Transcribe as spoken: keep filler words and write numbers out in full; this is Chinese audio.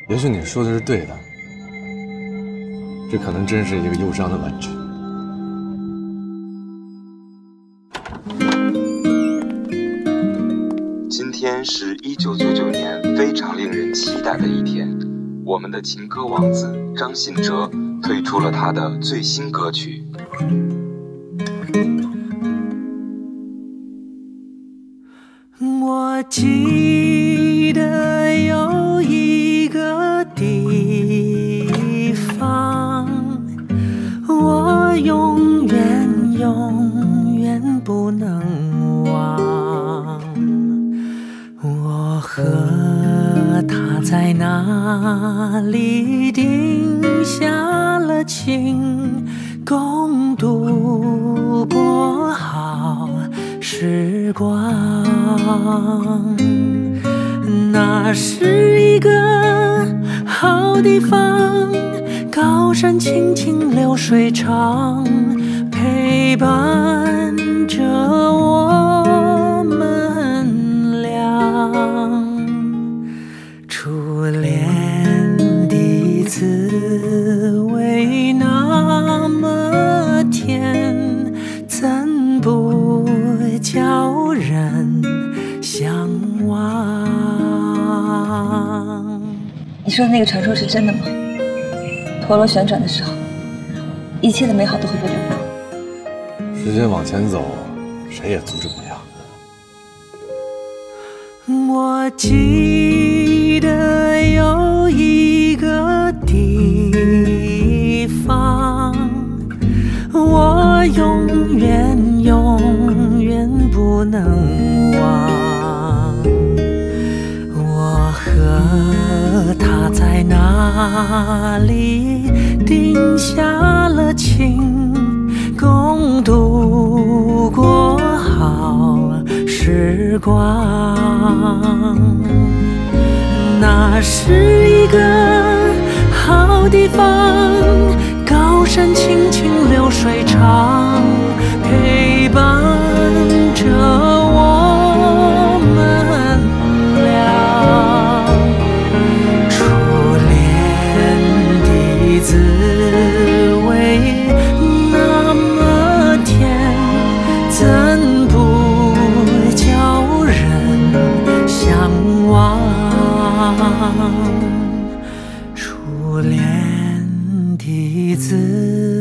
也许你说的是对的，这可能真是一个忧伤的玩具。 今天是一九九九年非常令人期待的一天，我们的情歌王子张信哲推出了他的最新歌曲。 我记得有一个地方，我永远永远不能忘。我和他在那里定下了情，共度过好时光。那是一个好地方，高山青青流水长，陪伴着我们俩。初恋的滋味那么甜，怎不叫人向往？ 你说的那个传说是真的吗？陀螺旋转的时候，一切的美好都会被留住。 时间往前走，谁也阻止不了。 我记得有一个地方，我永远永远不能忘。我和他在那里定下了情，共度过好时光。那是一个好地方，高山青青流水长，陪伴着我们俩。初恋的滋味那么甜，怎不叫人向往？初恋的滋味